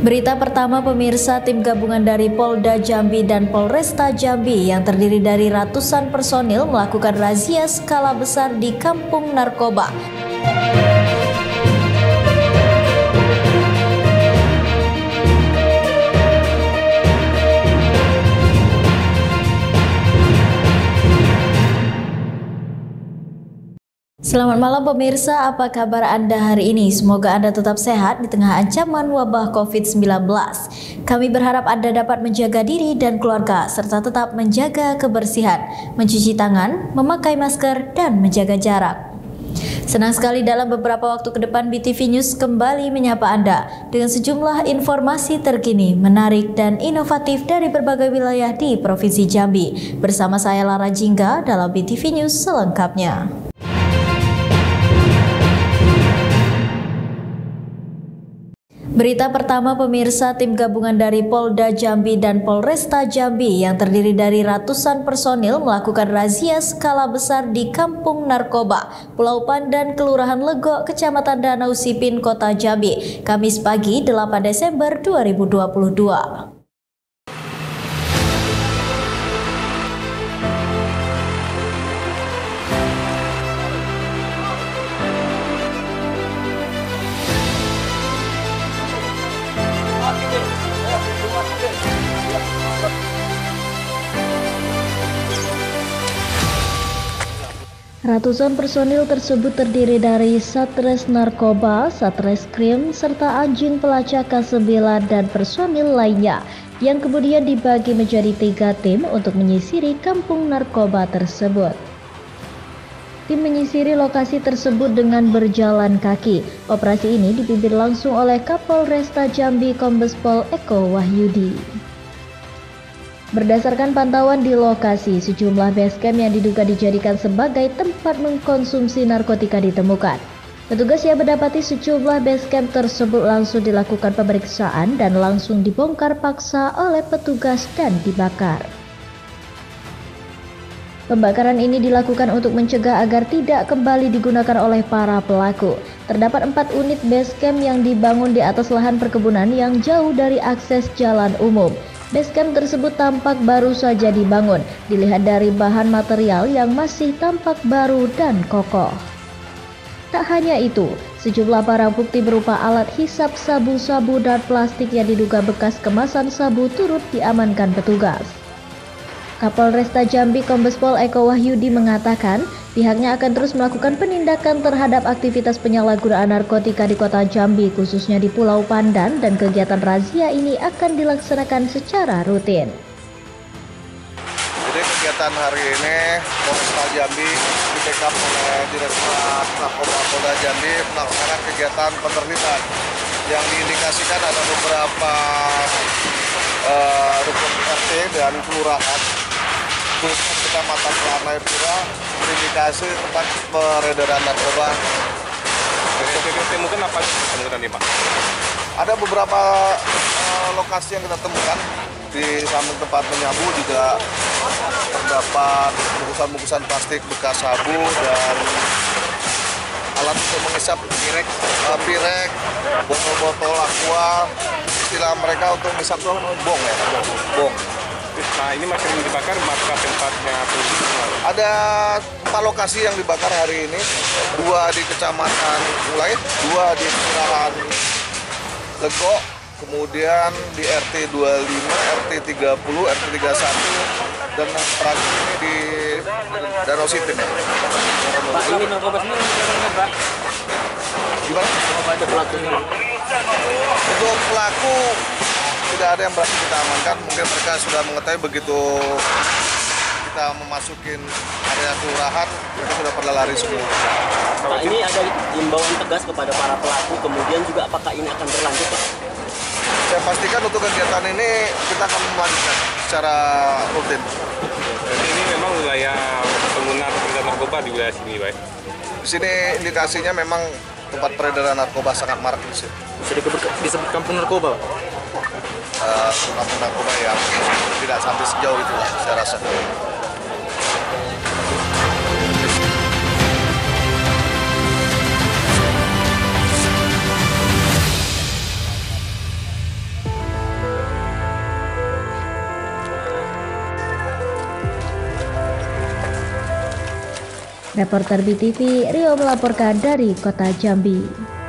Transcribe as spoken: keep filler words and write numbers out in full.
Berita pertama pemirsa, tim gabungan dari Polda Jambi dan Polresta Jambi yang terdiri dari ratusan personil melakukan razia skala besar di kampung narkoba. Selamat malam pemirsa, apa kabar Anda hari ini? Semoga Anda tetap sehat di tengah ancaman wabah covid sembilan belas. Kami berharap Anda dapat menjaga diri dan keluarga, serta tetap menjaga kebersihan, mencuci tangan, memakai masker, dan menjaga jarak. Senang sekali dalam beberapa waktu ke depan B T V News kembali menyapa Anda dengan sejumlah informasi terkini, menarik, dan inovatif dari berbagai wilayah di Provinsi Jambi. Bersama saya Lara Jingga dalam B T V News selengkapnya. Berita pertama pemirsa, tim gabungan dari Polda Jambi dan Polresta Jambi yang terdiri dari ratusan personil melakukan razia skala besar di kampung narkoba, Pulau Pandan, Kelurahan Legok, Kecamatan Danau Sipin, Kota Jambi, Kamis pagi delapan Desember dua ribu dua puluh dua. Ratusan personil tersebut terdiri dari Satres Narkoba, Satreskrim, serta anjing pelacak K sembilan dan personil lainnya yang kemudian dibagi menjadi tiga tim untuk menyisiri kampung narkoba tersebut. Tim menyisiri lokasi tersebut dengan berjalan kaki. Operasi ini dipimpin langsung oleh Kapolresta Jambi Kombes Pol Eko Wahyudi. Berdasarkan pantauan di lokasi, sejumlah basecamp yang diduga dijadikan sebagai tempat mengkonsumsi narkotika ditemukan. Petugas yang mendapati sejumlah basecamp tersebut langsung dilakukan pemeriksaan dan langsung dibongkar paksa oleh petugas dan dibakar. Pembakaran ini dilakukan untuk mencegah agar tidak kembali digunakan oleh para pelaku. Terdapat empat unit basecamp yang dibangun di atas lahan perkebunan yang jauh dari akses jalan umum. Basecamp tersebut tampak baru saja dibangun, dilihat dari bahan material yang masih tampak baru dan kokoh. Tak hanya itu, sejumlah barang bukti berupa alat hisap sabu-sabu dan plastik yang diduga bekas kemasan sabu turut diamankan petugas. Kapolresta Jambi Kombes Pol Eko Wahyudi mengatakan pihaknya akan terus melakukan penindakan terhadap aktivitas penyalahgunaan narkotika di Kota Jambi, khususnya di Pulau Pandan, dan kegiatan razia ini akan dilaksanakan secara rutin. Jadi kegiatan hari ini Polresta Jambi di backup oleh Direktorat Narkoba Polda Jambi melaksanakan kegiatan penertiban yang diindikasikan ada beberapa uh, rukun R T dan kelurahan khususnya Kecamatan Ranayapura terindikasi tempat peredaran narkoba. Yang ditemukan apa temukan nih Pak? Ada beberapa uh, lokasi yang kita temukan. Di samping tempat menyabu juga terdapat bungkusan-bungkusan plastik bekas sabu dan alat untuk mengisap pirek, uh, pirek, botol-botol aqua. Istilah mereka untuk mengisap itu bong ya, bong. Nah ini masih dibakar, maka tempatnya ada empat lokasi yang dibakar hari ini, dua di Kecamatan Mulai, dua di Kelurahan Legok, kemudian di R T dua puluh lima, R T tiga puluh, R T tiga puluh satu, dan yang terakhir ini di Danau Sipin. Pak, ini narkoba sendiri kan Pak? Gimana? Ada pelakunya? Untuk pelaku tidak ada yang berhasil kita amankan. Mungkin mereka sudah mengetahui begitu kita memasukin area kelurahan, mereka sudah pada lari semua. Pak, ini ada imbauan tegas kepada para pelaku, kemudian juga apakah ini akan berlanjut Pak? Saya pastikan untuk kegiatan ini kita akan melanjutkan secara rutin. Jadi ini memang wilayah pengguna narkoba di wilayah sini, Pak? Di sini indikasinya memang tempat peredaran narkoba sangat marak di sini. Bisa disebut kampung narkoba, Pak? Uh, kampung narkoba yang tidak sampai sejauh itu lah, saya rasa. Reporter B T V Rio melaporkan dari Kota Jambi.